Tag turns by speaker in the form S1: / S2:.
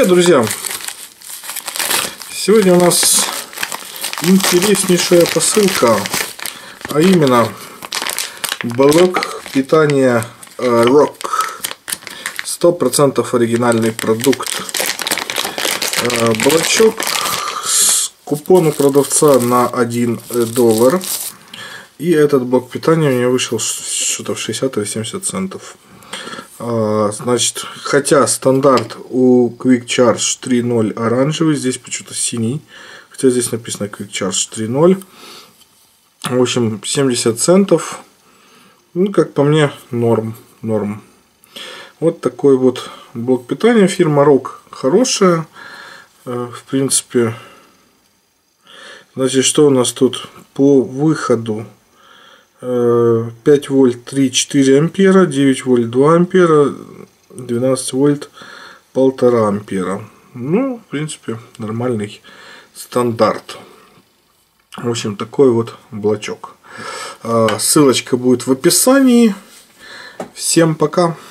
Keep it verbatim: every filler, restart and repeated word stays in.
S1: Привет, друзья! Сегодня у нас интереснейшая посылка, а именно блок питания Рок. сто процентов оригинальный продукт. Блочок с купона продавца на один доллар. И этот блок питания у меня вышел что-то в шестьдесят или семьдесят центов. Значит, хотя стандарт у Quick Charge три ноль оранжевый, здесь почему-то синий. Хотя здесь написано Quick Charge три ноль. В общем, семьдесят центов. Ну, как по мне, норм. Норм. Вот такой вот блок питания. Фирма Рок хорошая. В принципе, значит, что у нас тут по выходу? пять вольт три-четыре ампера, девять вольт два ампера, двенадцать вольт полтора ампера. Ну, в принципе, нормальный стандарт. В общем, такой вот блочок. Ссылочка будет в описании. Всем пока.